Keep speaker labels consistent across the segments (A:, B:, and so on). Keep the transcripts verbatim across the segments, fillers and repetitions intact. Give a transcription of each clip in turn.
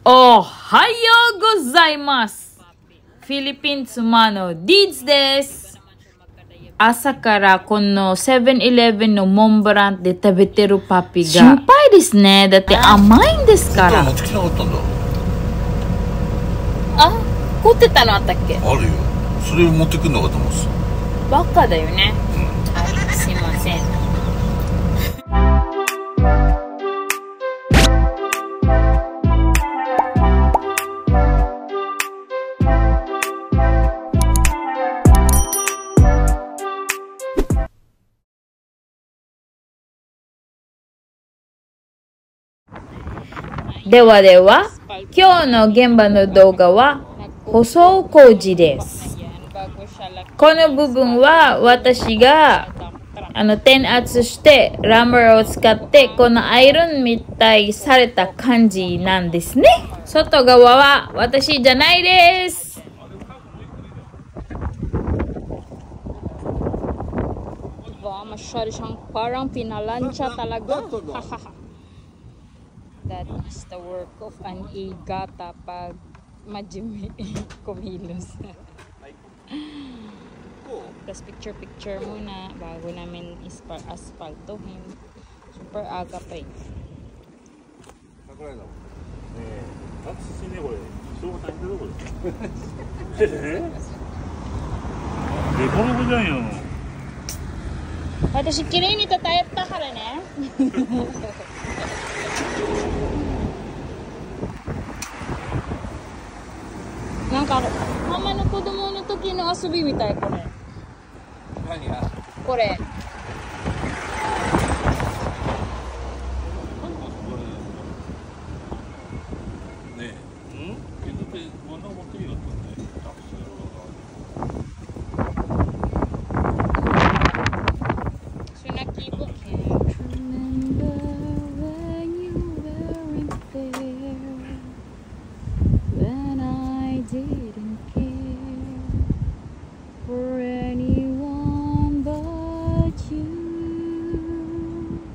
A: おはようございます。フィリピン妻のディーズです。朝からこのセブンイレブンのモンブランで食べてるパピが心配ですね。だって甘いんですから。
B: 持ってきなかったんだ。
A: あ、凍ってたのあったっけ？
B: あるよ。それを持ってくるのかと思ってた。
A: バカだよね。うん、はい、すいません。ではでは、今日の現場の動画は舗装工事です。この部分は私があの転圧してラムーを使ってこのアイロンみたいされた感じなんですね。外側は私じゃないです。Wah, masyado siyang parang pinalansya talaga. That is the work of an igata pag majimi kumilos. Tapos picture-picture muna bago namin aspaltohin. Super aga pa eh. Watashi kirei ni tatayatta kara ne. なんかママの子供の時の遊びみたいこれ。
B: 何が？
A: これ。
B: ねえ。うん？削って真ん中持ってるよってね。
A: Didn't care for anyone but you.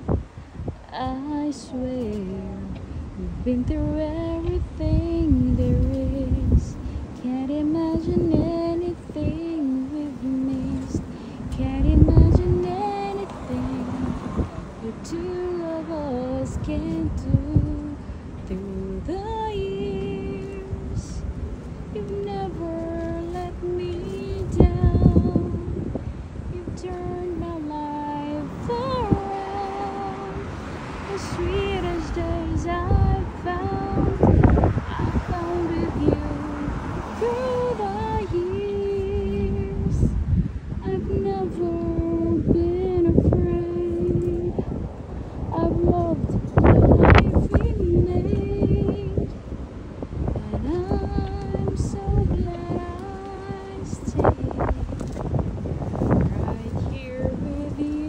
A: I swear we've been through everything there is. Can't imagine anything we've missed. Can't imagine anything the two of us can do through the years. You've never let me down. You've turned my life around. The sweetest days I've found, I found with you through the years. I've never been afraid. I've loved the life we made, and I'm so glad I stayed right here with you.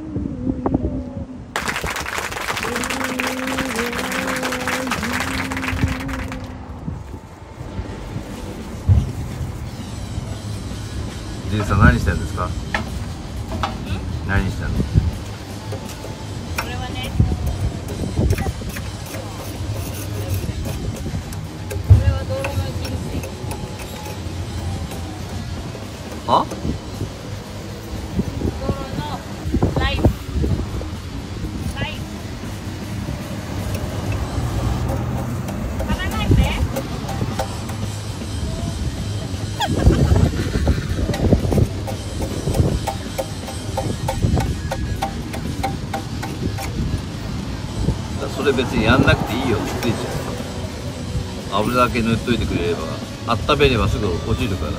B: じいさん何してるんですか？何してるの？
A: これはね、これは道路の切り水。
B: あ？
A: 道路のライブ。ライブ。考えないで。
B: それ別にやんなくていいよって言ってんじゃん。油だけ塗っといてくれれば、温めればすぐ落ちるから。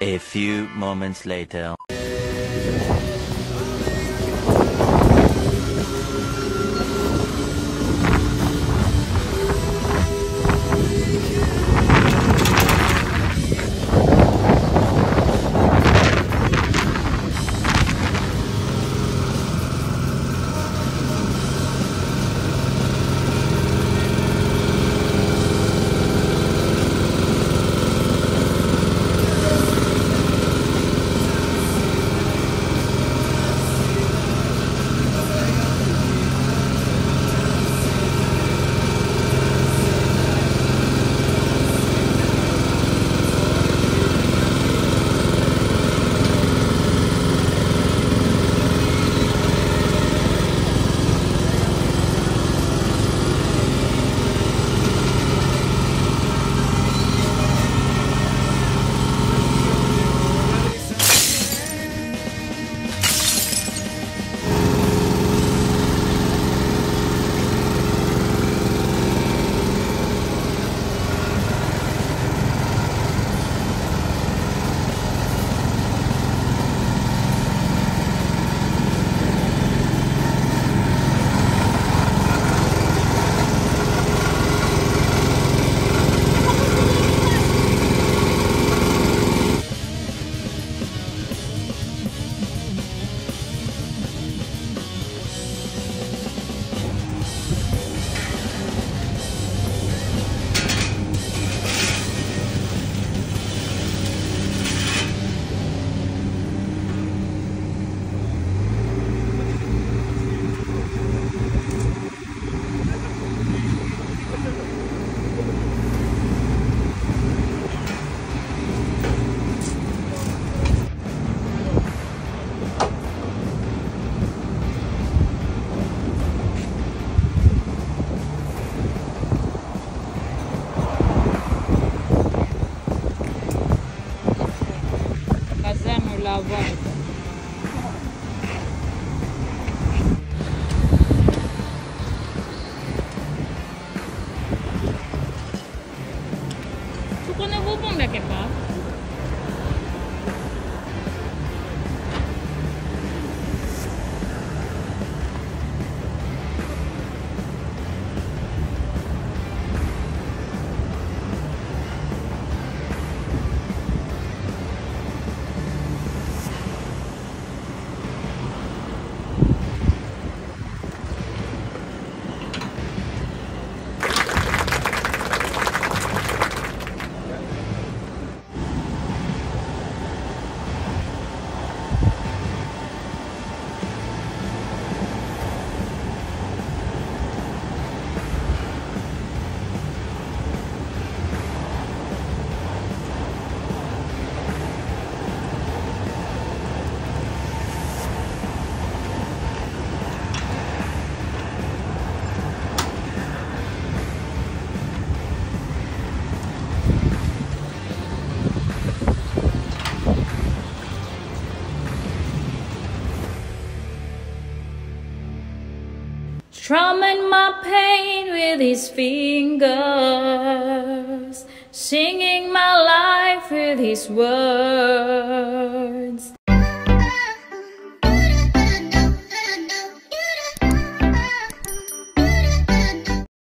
C: A few moments later.
A: Vibe. そこの部分だけか。Strumming my pain with his fingers, singing my life with his words.